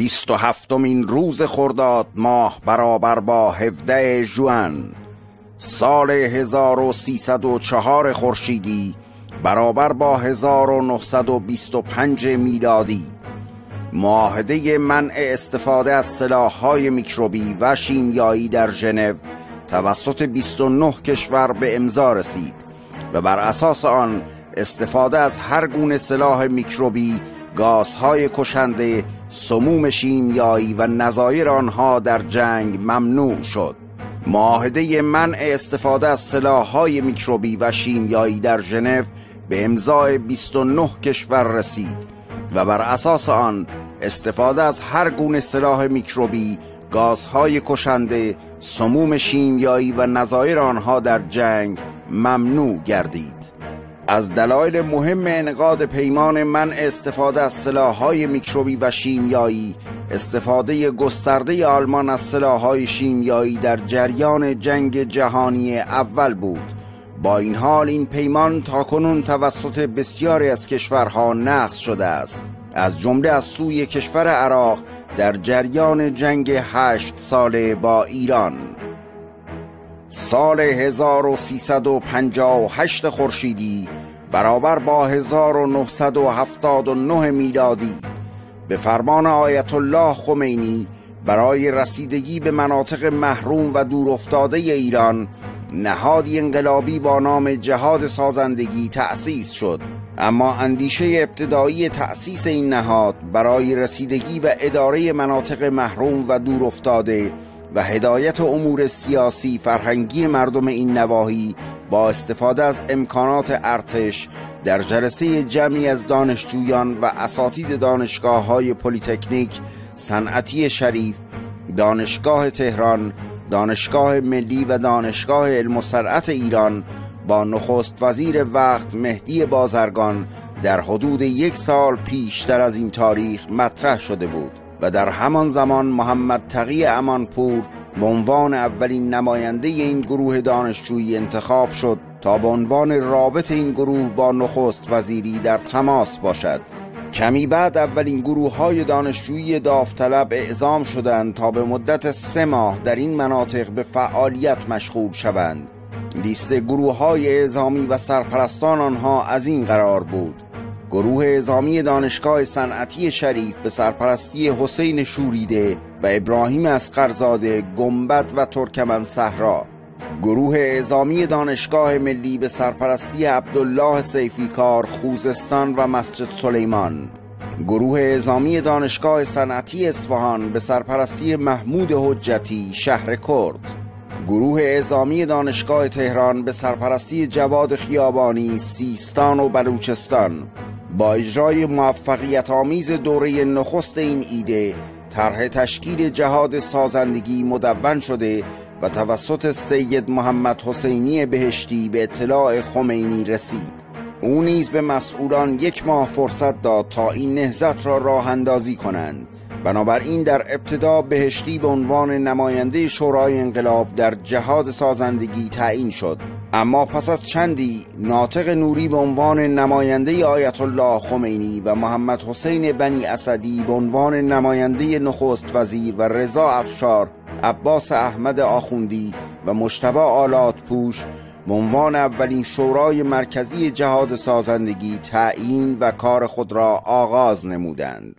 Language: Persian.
27مین روز خرداد ماه برابر با 17 ژوئن سال 1304 خورشیدی برابر با 1925 میلادی معاهده منع استفاده از سلاح‌های میکروبی و شیمیایی در ژنو توسط 29 کشور به امضا رسید و بر اساس آن استفاده از هر گونه سلاح میکروبی، گازهای کشنده، سموم شیمیایی و نظایر آنها در جنگ ممنوع شد. معاهده منع استفاده از سلاح‌های میکروبی و شیمیایی در ژنو به امضای 29 کشور رسید و بر اساس آن استفاده از هر گونه سلاح میکروبی، گازهای کشنده، سموم شیمیایی و نظایر آنها در جنگ ممنوع گردید. از دلایل مهم انعقاد پیمان منع استفاده از سلاح‌های میکروبی و شیمیایی، استفاده گسترده آلمان از سلاح‌های شیمیایی در جریان جنگ جهانی اول بود. با این حال این پیمان تاکنون توسط بسیاری از کشورها نقض شده است، از جمله از سوی کشور عراق در جریان جنگ 8 ساله با ایران. سال 1358 خورشیدی برابر با 1979 میلادی به فرمان آیت الله خمینی برای رسیدگی به مناطق محروم و دورافتاده ایران نهادی انقلابی با نام جهاد سازندگی تأسیس شد. اما اندیشه ابتدایی تأسیس این نهاد برای رسیدگی و اداره مناطق محروم و دورافتاده و هدایت امور سیاسی فرهنگی مردم این نواحی با استفاده از امکانات ارتش در جلسه جمعی از دانشجویان و اساتید دانشگاه‌های پلی‌تکنیک، صنعتی شریف، دانشگاه تهران، دانشگاه ملی و دانشگاه علم و صنعت ایران با نخست وزیر وقت مهدی بازرگان در حدود 1 سال پیشتر از این تاریخ مطرح شده بود و در همان زمان محمد تقی امانپور به عنوان اولین نماینده این گروه دانشجویی انتخاب شد تا به عنوان رابط این گروه با نخست وزیری در تماس باشد. کمی بعد اولین گروه‌های دانشجویی داوطلب اعزام شدند تا به مدت 3 ماه در این مناطق به فعالیت مشغول شوند. لیست گروه‌های اعزامی و سرپرستان آنها از این قرار بود: گروه اعزامی دانشگاه صنعتی شریف به سرپرستی حسین شوریده و ابراهیم اصغرزاده گنبد و ترکمن صحرا، گروه اعزامی دانشگاه ملی به سرپرستی عبدالله سیفیکار خوزستان و مسجد سلیمان، گروه اعزامی دانشگاه صنعتی اصفهان به سرپرستی محمود حجتی شهر کرد، گروه اعزامی دانشگاه تهران به سرپرستی جواد خیابانی سیستان و بلوچستان. با اجرای موفقیت آمیز دوره نخست این ایده، طرح تشکیل جهاد سازندگی مدون شده و توسط سید محمد حسینی بهشتی به اطلاع خمینی رسید. او نیز به مسئولان 1 ماه فرصت داد تا این نهضت را راه اندازی کنند. بنابراین در ابتدا بهشتی به عنوان نماینده شورای انقلاب در جهاد سازندگی تعیین شد، اما پس از چندی ناطق نوری به عنوان نماینده آیت الله خمینی و محمد حسین بنی اسدی به عنوان نماینده نخست وزیر و رضا افشار، عباس احمد آخوندی و مجتبی آلاتپوش به عنوان اولین شورای مرکزی جهاد سازندگی تعیین و کار خود را آغاز نمودند.